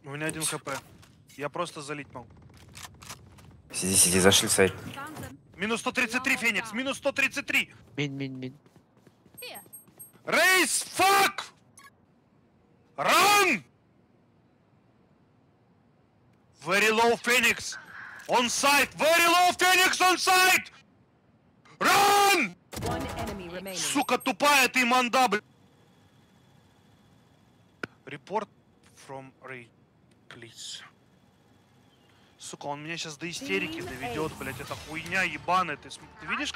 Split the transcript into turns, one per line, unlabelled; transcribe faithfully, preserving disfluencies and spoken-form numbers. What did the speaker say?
У меня один хп. Я просто залить могу.
Сиди, сиди, зашли сайт.
Минус сто тридцать три, Феникс! Минус сто тридцать три!
Мин, мин, мин.
Рейс, фак! Run! Very low, Phoenix! On site! Very low, Phoenix on site! Run!
One enemy remaining.
Сука тупая ты, манда, блядь! Report from Ray, please. Сука, он меня сейчас до истерики доведет, блядь, это хуйня ебаная. Ты, см- ты видишь,